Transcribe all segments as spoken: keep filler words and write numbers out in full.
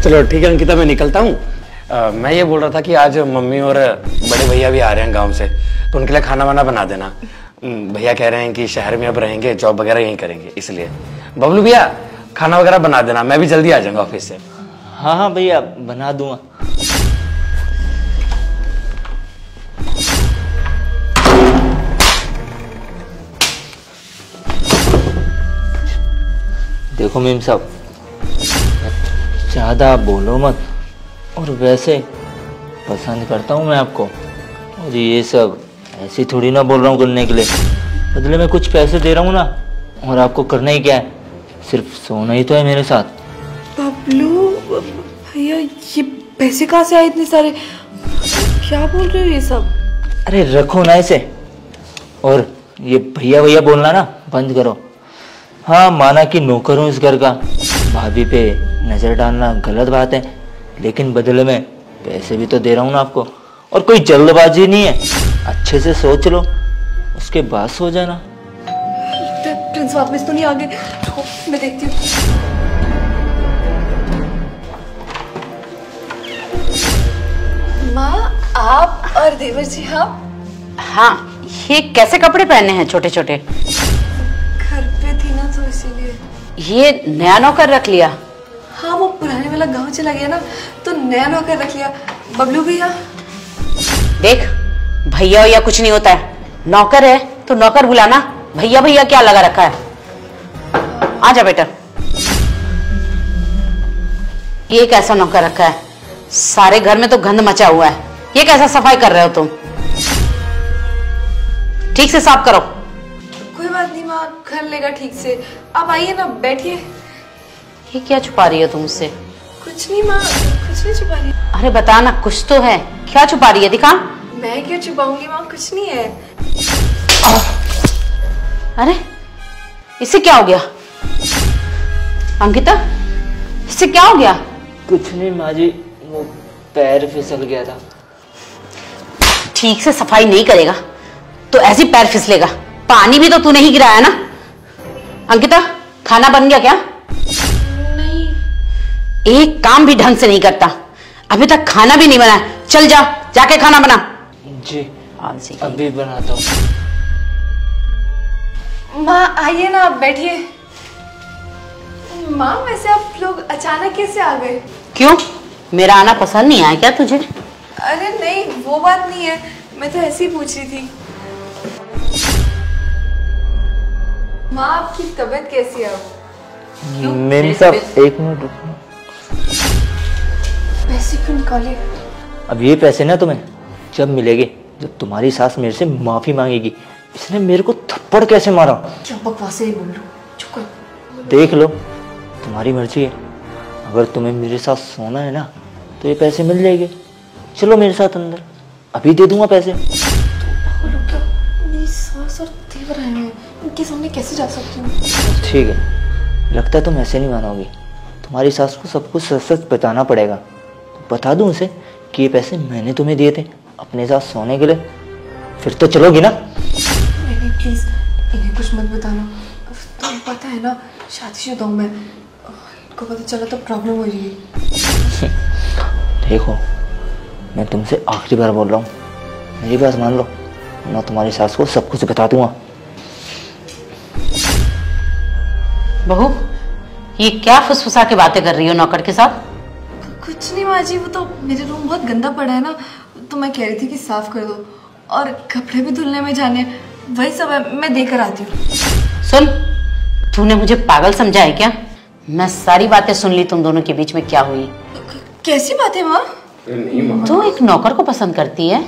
चलो ठीक है अंकिता, मैं निकलता हूँ। मैं ये बोल रहा था कि आज मम्मी और बड़े भैया भी आ रहे हैं गांव से, तो उनके लिए खाना वाना बना देना। भैया कह रहे हैं कि शहर में अब रहेंगे, जॉब वगैरह यहीं करेंगे, इसलिए बबलू भैया खाना वगैरह बना देना, मैं भी जल्दी आ जाऊंगा ऑफिस से। हाँ हाँ भैया बना दूंगा। देखो मीम साहब, ज्यादा बोलो मत, और वैसे पसंद करता हूँ मैं आपको, और ये सब ऐसे थोड़ी ना बोल रहा हूँ करने के लिए, बदले में कुछ पैसे दे रहा हूँ ना, और आपको करना ही क्या है, सिर्फ सोना ही तो है मेरे साथ। बबलू भैया ये पैसे कहाँ से आए इतने सारे, क्या बोल रहे हो ये सब? अरे रखो ना इसे, और ये भैया भैया बोलना ना बंद करो। हाँ माना कि नौकर हूँ इस घर का, भाभी पे नजर डालना गलत बात है, लेकिन बदले में पैसे भी तो दे रहा हूँ ना आपको, और कोई जल्दबाजी नहीं है, अच्छे से सोच लो उसके बाद सो जाना। प्रिंस वापस तो नहीं आ गए? मैं देखती हूँ। माँ आप और देवर जी आप? हाँ, ये कैसे कपड़े पहने हैं छोटे छोटे? घर पे थी ना तो इसीलिए। ये नया नौकर रख लिया? हाँ वो पुराने वाला गांव चला गया ना, तो नया नौकर रख लिया। बबलू भैया देख, भैया भैया कुछ नहीं होता है, नौकर है तो नौकर बुलाना, भैया भैया क्या लगा रखा है। आजा बेटा। ये कैसा नौकर रखा है, सारे घर में तो गंद मचा हुआ है, ये कैसा सफाई कर रहे हो तुम? ठीक से साफ करो। कोई बात नहीं माँ, कर लेगा ठीक से। आप आइए ना, बैठिए। ये क्या छुपा रही हो तुम मुझसे? कुछ नहीं माँ, कुछ नहीं छुपा रही। अरे बता ना, कुछ तो है, क्या छुपा रही है, दिखा। मैं क्यों छुपाऊंगी माँ, कुछ नहीं है। अरे इसे क्या हो गया? अंकिता इसे क्या हो गया? कुछ नहीं माँ जी, वो पैर फिसल गया था। ठीक से सफाई नहीं करेगा तो ऐसी पैर फिसलेगा। पानी भी तो तूने ही गिराया ना। अंकिता खाना बन गया क्या? नहीं। एक काम भी ढंग से नहीं करता, अभी तक खाना भी नहीं बना। चल जा, जाके खाना बना। जी अभी बनाता हूँ। माँ आइए ना, आप बैठिए। माँ वैसे आप लोग अचानक कैसे आ गए? क्यों, मेरा आना पसंद नहीं आया क्या तुझे? अरे नहीं वो बात नहीं है, मैं तो ऐसे ही पूछ रही थी। माँ आपकी तबीयत कैसी है? मेम साहब एक मिनट रुकना। पैसे क्यों निकाले? अब ये पैसे ना तुम्हें जब मिलेंगे, जब तुम्हारी सास मेरे से माफी मांगेगी। इसने मेरे को थप्पड़ कैसे मारा? क्या बकवासें बोल रहे हो, चुप कर। देख लो, तुम्हारी मर्जी है, अगर तुम्हें मेरे साथ सोना है ना तो ये पैसे मिल जाएंगे। चलो मेरे साथ अंदर, अभी दे दूंगा पैसे। मेरी सास और देवर आए हैं, इनके सामने कैसे जा सकती हूँ? ठीक है, लगता है तुम ऐसे नहीं मानोगी, तुम्हारी सास को सब कुछ सच सच बताना पड़ेगा। तो बता दूं उसे कि ये पैसे मैंने तुम्हें दिए थे अपने साथ सोने के लिए, फिर तो चलोगी ना? नहीं प्लीज इन्हें कुछ मत बताना, तुम्हें पता है ना शादीशुदा हूँ मैं, इनको पता चला तो प्रॉब्लम हो जाएगी। देखो मैं तुमसे आखिरी बार बोल रहा हूँ, मेरी बात मान लो, मैं तुम्हारी सास को सब कुछ बता दूंगा। बहू ये क्या फुसफुसा के बातें कर रही हो नौकर के साथ? कुछ नहीं माँ जी, वो तो मेरे रूम बहुत गंदा पड़ा है ना, तो मैं कह रही थी कि साफ कर दो, और कपड़े भी धुलने में जाने हैं, वही सब है, मैं देकर आती हूँ। सुन, तूने मुझे पागल समझा है क्या? मैं सारी बातें सुन ली तुम दोनों के बीच में क्या हुई। कैसी बात है माँ? तू एक नौकर को पसंद करती है?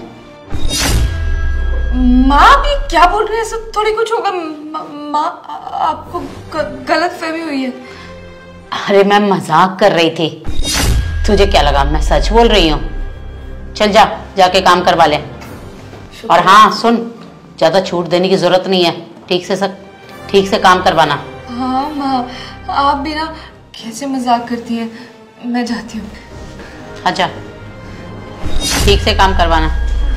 माँ भी क्या बोल रही है, सब थोड़ी कुछ होगा। माँ आपको गलत फहमी हुई है। अरे मैं मजाक कर रही थी, तुझे क्या लगा मैं सच बोल रही हूँ? चल जा, जाके काम करवा ले। और हाँ सुन, ज्यादा छूट देने की जरूरत नहीं है, ठीक से सब ठीक से काम करवाना। हाँ माँ, आप भी ना कैसे मजाक करती हैं, मैं जाती हूँ। अच्छा ठीक से काम करवाना।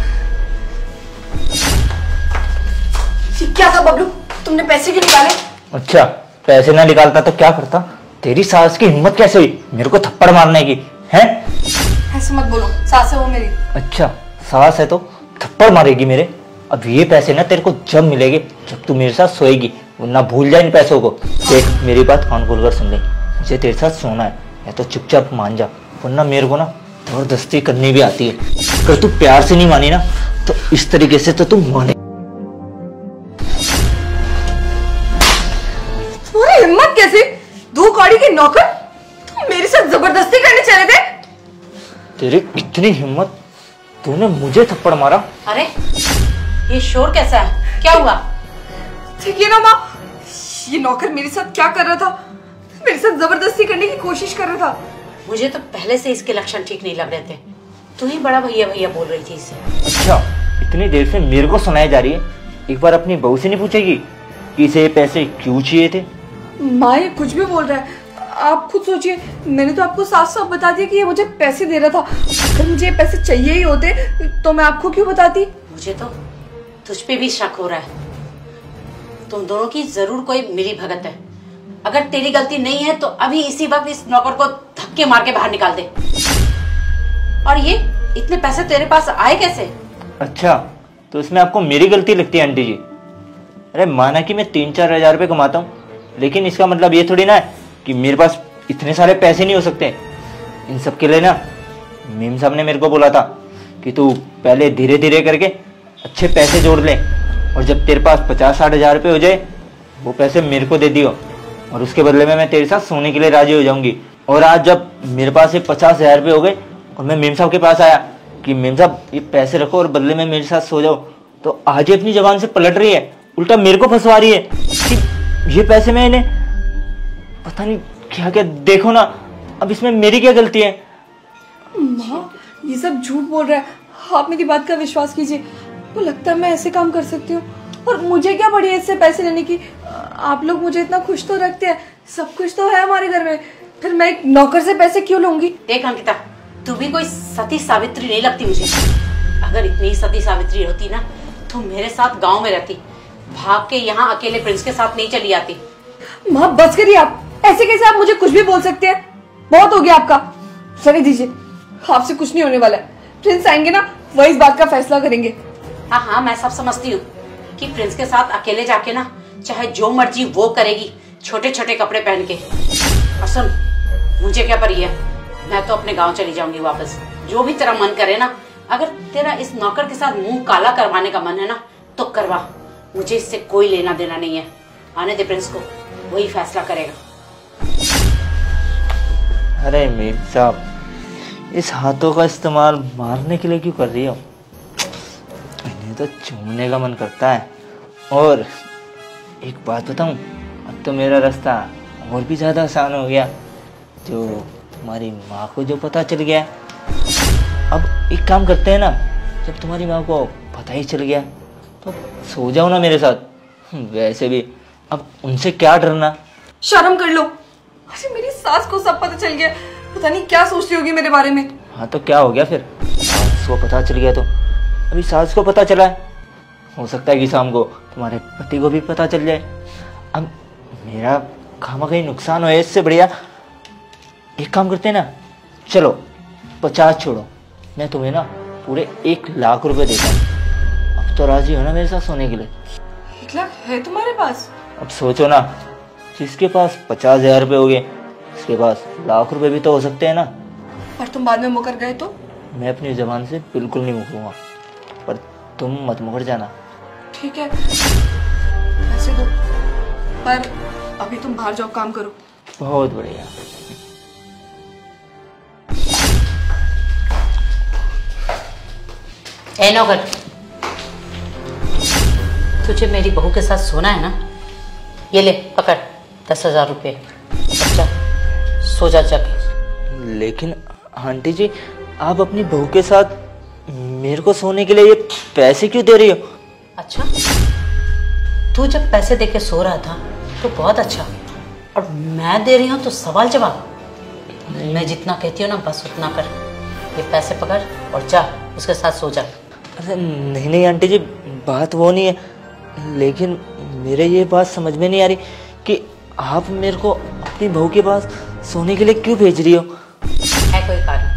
ये क्या था बबलू, तुमने पैसे क्यों निकाले? अच्छा पैसे ना निकालता तो क्या करता? तेरी सास की हिम्मत कैसे हुई मेरे को थप्पड़ मारने की? हैं? ऐसे मत बोलो, सास है वो मेरी। अच्छा सास है तो थप्पड़ मारेगी मेरे। अब ये पैसे ना तेरे को जब मिलेंगे जब तू मेरे साथ सोएगी, वरना भूल जा इन पैसों को। देख मेरी बात कान खोलकर सुन ले, मुझे तेरे साथ सोना है या तो चुपचाप मान जा, वरना मेरे को ना जबरदस्ती करनी भी आती है। अगर तू प्यार से नहीं मानी ना तो इस तरीके से तो तू माने। तुम्हारी हिम्मत कैसे, दो कौड़ी के नौकर तुम मेरे साथ जबरदस्ती करने चले थे? तेरी इतनी हिम्मत, तूने मुझे थप्पड़ मारा। अरे ये शोर कैसा है, क्या हुआ? देखिए ना माँ, ये नौकर मेरे साथ क्या कर रहा था, मेरे साथ जबरदस्ती करने की कोशिश कर रहा था। मुझे तो पहले से इसके लक्षण ठीक नहीं लग रहे थे, तू ही बड़ा भैया भैया बोल रही थी इसे। अच्छा इतनी देर से मेरे को सुनाई जा रही है, एक बार अपनी बहू से नहीं पूछेगी कि इसे ये पैसे क्यों चाहिए थे? माँ ये कुछ भी बोल रहा है, आप खुद सोचिए। मैंने तो आपको साफ साफ बता दिया कि ये मुझे पैसे दे रहा था। अगर मुझे ये पैसे चाहिए ही होते तो मैं आपको क्यों बताती? मुझे तो तुझ पे भी शक हो रहा है, तुम दोनों की जरूर कोई मिली भगत है। अगर तेरी गलती नहीं है तो अभी इसी वक्त इस नौकर को धक्के मार के बाहर निकाल दे। और ये इतने पैसे तेरे पास आए कैसे? अच्छा तो इसमें आपको मेरी गलती लगती है आंटी जी? अरे माना कि मैं तीन चार हजार रुपये कमाता हूँ, लेकिन इसका मतलब ये थोड़ी ना है कि मेरे पास इतने सारे पैसे नहीं हो सकते। इन सब के लिए ना मीम साहब ने मेरे को बोला था कि तू पहले धीरे धीरे करके अच्छे पैसे जोड़ ले, और जब तेरे पास पचास साठ हजार रुपये हो जाए वो पैसे मेरे को दे दियो, और उसके बदले में मैं तेरे साथ सोने के लिए राजी हो जाऊंगी। और आज जब मेरे पास ये पचास हजार रुपये हो गए और मैं मीम साहब के पास आया कि मीम साहब ये पैसे रखो और बदले में मेरे साथ सो जाओ, तो आज ये अपनी जबान से पलट रही है, उल्टा मेरे को फंसवा रही है कि ये पैसे मैं इन्हें पता नहीं क्या क्या। देखो ना अब इसमें मेरी क्या गलती है? माँ ये सब झूठ बोल रहा है, आप मेरी बात का विश्वास कीजिए। वो लगता है मैं ऐसे काम कर सकती हूँ, और मुझे क्या पड़ी है इससे पैसे लेने की। आप लोग मुझे इतना खुश तो रखते हैं, सब कुछ तो है हमारे घर में, फिर मैं एक नौकर से पैसे क्यों लूंगी? देख अंकिता, तू भी कोई सती सावित्री नहीं लगती मुझे। अगर इतनी सती सावित्री होती ना तो मेरे साथ गांव में रहती, भाग के यहाँ अकेले प्रिंस के साथ नहीं चली आती। माँ बस करिए, आप ऐसे कैसे आप मुझे कुछ भी बोल सकते हैं? बहुत हो गया आपका, चले दीजिए, आपसे कुछ नहीं होने वाला है। प्रिंस आएंगे ना, वही इस बात का फैसला करेंगे। हाँ हाँ मैं सब समझती हूँ कि प्रिंस के साथ अकेले जाके ना चाहे जो मर्जी वो करेगी, छोटे छोटे कपड़े पहन के। और सुन, मुझे क्या परी है, मैं तो अपने गांव चली जाऊंगी वापस। जो भी तेरा मन करे ना, अगर तेरा इस नौकर के साथ मुंह काला करवाने का मन है ना तो करवा, मुझे इससे कोई लेना देना नहीं है। आने दे प्रिंस को, वही फैसला करेगा। अरे मीम साहब, इस हाथों का इस्तेमाल मारने के लिए क्यों कर रही हो? इन्हें तो चूमने का मन करता है। और एक बात बताऊं, अब तो मेरा रास्ता और भी ज़्यादा आसान हो गया। जो तुम्हारी माँ को जो पता चल गया, अब एक काम करते हैं ना, जब तुम्हारी माँ को पता ही चल गया तो सो जाओ ना मेरे साथ। वैसे भी अब उनसे क्या डरना। शर्म कर लो, अरे मेरी सास को सब पता चल गया, पता नहीं क्या सोचती होगी मेरे बारे में। हाँ तो क्या हो गया फिर, सास को पता चल गया तो अभी सास को पता चला है, हो सकता है कि शाम को तुम्हारे पति को भी पता चल जाए। अब मेरा खामा कहीं नुकसान हो, इससे बढ़िया एक काम करते हैं ना, चलो पचास छोड़ो, मैं तुम्हें ना पूरे एक लाख रुपए देता हूँ। अब तो राजी हो ना मेरे साथ सोने के लिए? एक लाख है तुम्हारे पास? अब सोचो ना, जिसके पास पचास हजार रुपये हो गए उसके पास लाख रुपए भी तो हो सकते हैं ना। पर तुम बाद में मुकर गए तो? मैं अपनी जबान से बिल्कुल नहीं मुकरूंगा, पर तुम मत मुकर जाना। ठीक है, पैसे दो, पर अभी तुम बाहर जाओ, काम करो। बहुत बढ़िया। ए नौकर, तुझे मेरी बहू के साथ सोना है ना, ये ले पकड़ दस हजार रुपये, अच्छा सो जा जाके। लेकिन आंटी जी, आप अपनी बहू के साथ मेरे को सोने के लिए ये पैसे क्यों दे रही हो? अच्छा, तू जब पैसे देके सो रहा था तो बहुत अच्छा, और मैं दे रही हूँ तो सवाल जवाब। मैं जितना कहती हूँ ना बस उतना कर। ये पैसे पकड़ और जा उसके साथ सो जा। अरे नहीं नहीं आंटी जी, बात वो नहीं है, लेकिन मेरे ये बात समझ में नहीं आ रही कि आप मेरे को अपनी बहू के पास सोने के लिए क्यों भेज रही हो? है कोई कारण?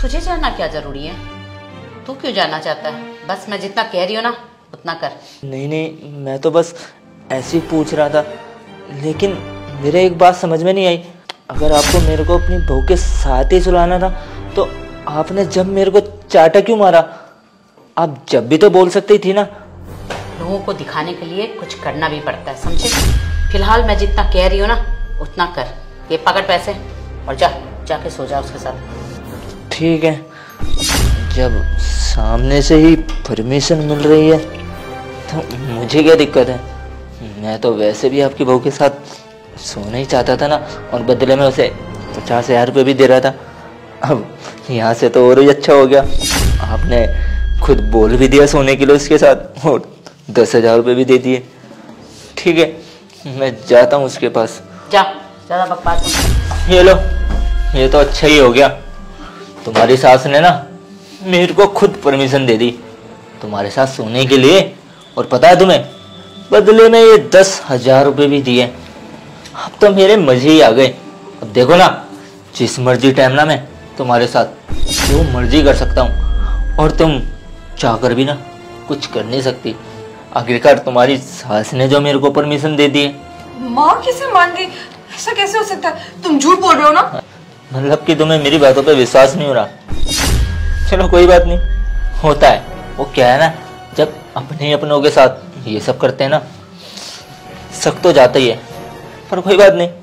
तुझे जानना क्या जरूरी है? तू क्यों जानना चाहता है? बस मैं जितना कह रही हूँ ना उतना कर। नहीं नहीं, मैं तो बस ऐसे ही पूछ रहा था, लेकिन मेरे एक बात समझ में नहीं आई। अगर आपको मेरे को अपनी बहू के साथ ही सुलाना था तो आपने जब मेरे को चाटा क्यों मारा? आप जब भी तो बोल सकती थी ना। लोगों को दिखाने के लिए कुछ करना भी पड़ता है, समझे? फिलहाल मैं जितना कह रही हूँ ना उतना कर। ये पकड़ पैसे और जा जाके सो जा उसके साथ। ठीक है, जब सामने से ही परमिशन मिल रही है तो मुझे क्या दिक्कत है? मैं तो वैसे भी आपकी बहू के साथ सोना ही चाहता था ना, और बदले में उसे पचास हजार रुपये भी दे रहा था। अब यहाँ से तो और ही अच्छा हो गया, आपने खुद बोल भी दिया सोने के लिए उसके साथ, और दस हजार रुपये भी दे दिए। ठीक है, मैं जाता हूँ उसके पास। जा, ज्यादा बकवास मत। ये लो, ये तो अच्छा ही हो गया। तुम्हारी सास ने ना मेरे को खुद परमिशन दे दी तुम्हारे साथ सोने के लिए, और पता है तुम्हें, बदले में ये दस हजार रुपये भी दिए। अब तो मेरे मजे ही आ गए। अब देखो ना, जिस मर्जी टाइम ना मैं तुम्हारे साथ जो मर्जी कर सकता हूँ, और तुम चाहकर भी ना कुछ कर नहीं सकती। आखिरकार तुम्हारी सास ने जो मेरे को परमिशन दे दी है। माँ कैसे मान गई? ऐसा कैसे हो सकता है? तुम झूठ बोल रहे हो ना? मतलब कि तुम्हें मेरी बातों पे विश्वास नहीं हो रहा। चलो कोई बात नहीं, होता है। वो क्या है ना, जब अपने अपनों के साथ ये सब करते हैं ना, सख्त तो जाता ही है, पर कोई बात नहीं,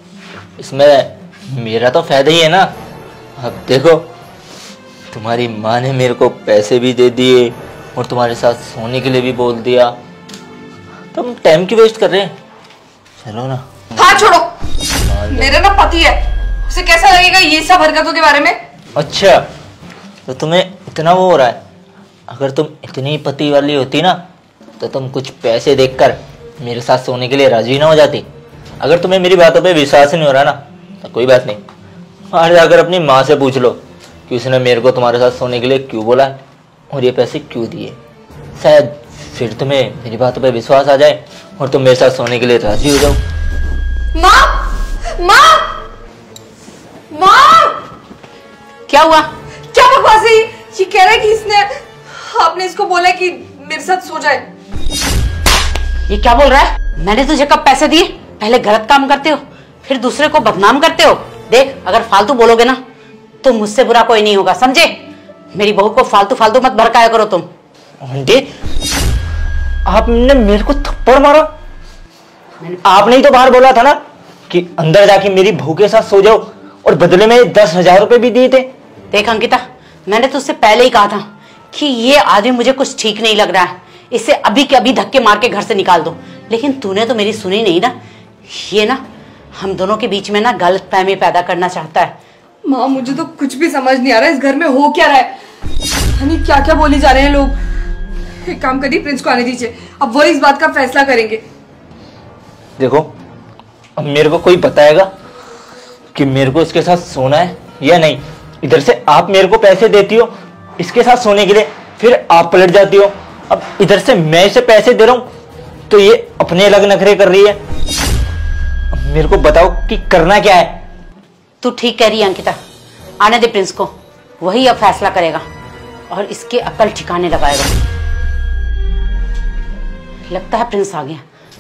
इसमें मेरा तो फायदा ही है ना। अब देखो, तुम्हारी माँ ने मेरे को पैसे भी दे दिए और तुम्हारे साथ सोने के लिए भी बोल दिया। तुम टाइम क्यों वेस्ट कर रहे हैं? चलो ना। हाँ छोड़ो, मेरा ना पति है, उसे कैसा लगेगा ये सब हरकतों के बारे में? अच्छा, तो तुम्हें इतना वो हो रहा है? अगर तुम इतनी पति वाली होती ना तो तुम कुछ पैसे देकर मेरे साथ सोने के लिए राजी ना हो जाती। अगर तुम्हें मेरी बातों पे विश्वास नहीं हो रहा ना तो कोई बात नहीं, बाहर जाकर अपनी माँ से पूछ लो कि उसने मेरे को तुम्हारे साथ सोने के लिए क्यों बोला है और ये पैसे क्यों दिए। शायद फिर तुम्हें मेरी बातों पे विश्वास आ जाए और तुम मेरे साथ सोने के लिए राजी हो जाओ। माँ, माँ, माँ! क्या हुआ? क्या बकवास है? ये कह रहा है कि इसने, आपने इसको बोला कि मेरे साथ सो जाए। ये क्या बोल रहा है? मैंने तुझे कब पैसे दिए? पहले गलत काम करते हो, फिर दूसरे को बदनाम करते हो। देख, अगर फालतू बोलोगे ना तो मुझसे बुरा कोई नहीं होगा, समझे? मेरी बहू को फालतू फालतू मत भड़काया करो तुम। आंटी, आपने मेरे को थप्पड़ मारा? आपने ही तो बाहर बोला था ना कि अंदर जाके मेरी बहू के साथ सो जाओ, और बदले में दस हजार रुपए भी दिए थे। देख अंकिता, मैंने तुझसे पहले ही कहा था कि ये आदमी मुझे कुछ ठीक नहीं लग रहा है, इसे अभी के अभी धक्के मार के घर से निकाल दो, लेकिन तूने तो मेरी सुनी नहीं ना। ये ना हम दोनों के बीच में ना गलत फहमी पैदा करना चाहता है। माँ, मुझे तो कुछ भी समझ नहीं आ रहा है, इस घर में हो क्या रहा है? यानी क्या क्या बोले जा रहे हैं लोग। एक काम करिए, प्रिंस को आने दीजिए, अब वो इस बात का फैसला करेंगे। देखो, अब मेरे को कोई बताएगा कि मेरे को इसके साथ सोना है या नहीं। इधर से आप मेरे को पैसे देती हो इसके साथ सोने के लिए, फिर आप पलट जाती हो। अब इधर से मैं इसे पैसे दे रहा हूं तो ये अपने अलग नखरे कर रही है। अब मेरे को बताओ कि करना क्या है। तू ठीक कह रही है अंकिता, आने दे प्रिंस को, वही अब फैसला करेगा और इसके अकल ठिकाने लगाएगा। लगता है प्रिंस आ गया।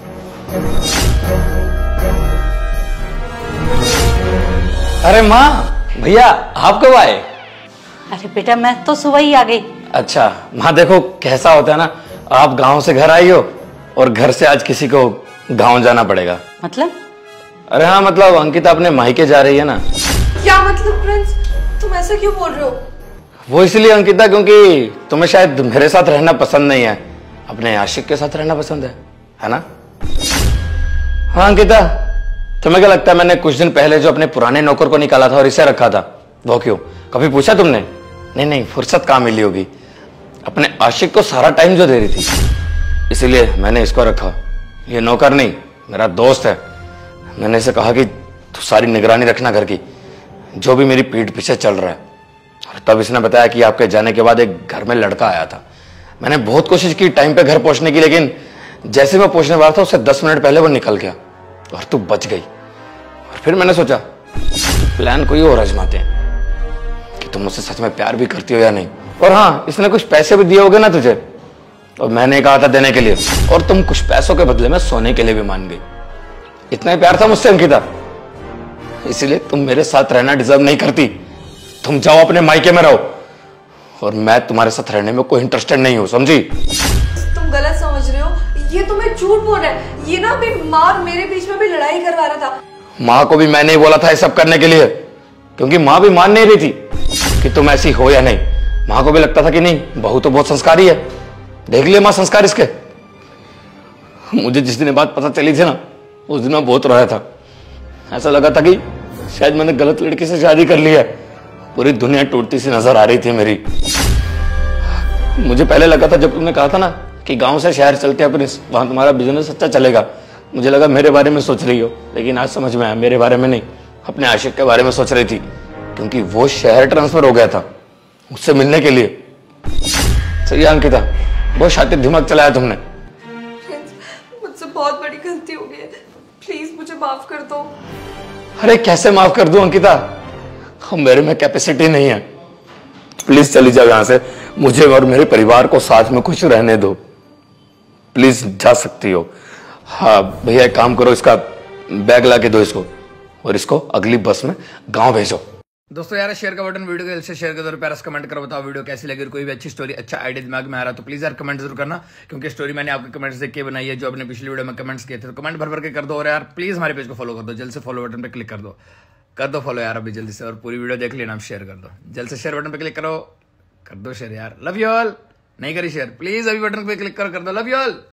अरे माँ, भैया आप कब आए? अरे बेटा, मैं तो सुबह ही आ गई। अच्छा माँ, देखो कैसा होता है ना, आप गांव से घर आई हो और घर से आज किसी को गांव जाना पड़ेगा। मतलब? अरे हाँ, मतलब अंकिता अपने मायके जा रही है ना। क्या मतलब प्रिंस, तुम ऐसा क्यों बोल रहे हो? वो इसलिए अंकिता, क्योंकि तुम्हें शायद मेरे साथ रहना पसंद नहीं है, अपने आशिक के साथ रहना पसंद है, है ना? हाँ अंकिता, तुम्हें क्या लगता है मैंने कुछ दिन पहले जो अपने पुराने नौकर को निकाला था और इसे रखा था, वो क्यों? कभी पूछा तुमने? नहीं नहीं, फुर्सत कहाँ मिली होगी, अपने आशिक को सारा टाइम जो दे रही थी, इसीलिए मैंने इसको रखा। ये नौकर नहीं, मेरा दोस्त है। मैंने इसे कहा कि तू सारी निगरानी रखना घर की, जो भी मेरी पीठ पीछे चल रहा है। और तब इसने बताया कि आपके जाने के बाद एक घर में लड़का आया था। मैंने बहुत कोशिश की टाइम पे घर पहुंचने की, लेकिन जैसे मैं पहुंचने वाला था उससे दस मिनट पहले वो निकल गया और तू बच गई। और फिर मैंने सोचा प्लान कोई और आजमाते हैं कि तुम मुझसे सच में प्यार भी करती हो या नहीं। और हाँ, इसने कुछ पैसे भी दिए होगे ना तुझे, और मैंने कहा था देने के लिए, और तुम कुछ पैसों के बदले में सोने के लिए भी मान गई। इतना ही प्यार था मुझसे अंकिता, इसीलिए तुम मेरे साथ रहना डिजर्व नहीं करती। तुम जाओ अपने मायके में रहो, और मैं तुम्हारे साथ रहने में कोई इंटरेस्टेड नहीं हूं, समझी? तुम गलत समझ रहे हो, ये तुम्हें झूठ बोल रहा है। ये ना अभी माँ और मेरे बीच में भी लड़ाई करवा रहा था। माँ को भी मैंने ही बोला था ये सब करने के लिए, क्योंकि माँ भी मान नहीं रही थी कि तुम ऐसी हो या नहीं। माँ को भी लगता था कि नहीं, बहू तो बहुत संस्कारी है, देख लिया माँ संस्कार इसके। मुझे जिस दिन बात पता चली थी ना, उस दिन मैं बहुत रोया था। ऐसा लगा था कि शायद मैंने गलत लड़की से शादी कर ली है। पूरी दुनिया टूटती सी नजर आ रही थी मेरी। मुझे पहले लगा था, जब तुमने कहा था ना कि गांव से शहर चलते हैं प्रिंस, वहां तुम्हारा बिजनेस अच्छा चलेगा, मुझे लगा मेरे बारे में सोच रही हो। लेकिन आज समझ में आया, मेरे बारे में नहीं, अपने आशिक के बारे में सोच रही थी, क्योंकि वो शहर ट्रांसफर हो गया था उससे मिलने के लिए। सही है अंकिता, बहुत शातिर दिमाग चलाया तुमने। मुझसे बहुत बड़ी गलती हो गई है, प्लीज मुझे माफ कर दो। अरे कैसे माफ कर दूं अंकिता, मेरे में कैपेसिटी नहीं है। प्लीज चली जाओ यहां से, मुझे और मेरे परिवार को साथ में खुश रहने दो। प्लीज जा सकती हो। हाँ भैया, एक काम करो, इसका बैग ला के दो इसको, और इसको अगली बस में गांव भेजो। दोस्तों यार, शेयर का बटन वीडियो को से शेयर कर दो, प्यारा कमेंट करो, बताओ वीडियो कैसी लगी। कोई भी अच्छी स्टोरी, अच्छा आइडिया दिमाग में आ रहा तो प्लीज यार कमेंट जरूर करना, क्योंकि स्टोरी मैंने आपके कमेंट्स देख के बनाई है, जो आपने पिछली वीडियो में कमेंट्स किए थे। तो कमेंट भर भर के कर दो, और यार प्लीज हमारे पेज को फॉलो कर दो, जल्द से फॉलो बटन पे क्लिक कर दो, कर दो फॉलो यार अभी जल्दी से, और पूरी वीडियो देख लेना, आप शेयर कर दो, जल्द से शेयर बटन पे क्लिक करो, कर दो शेयर यार। Love you all. नहीं करी शेयर, प्लीज अभी बटन पे क्लिक करो, कर दो। Love you all.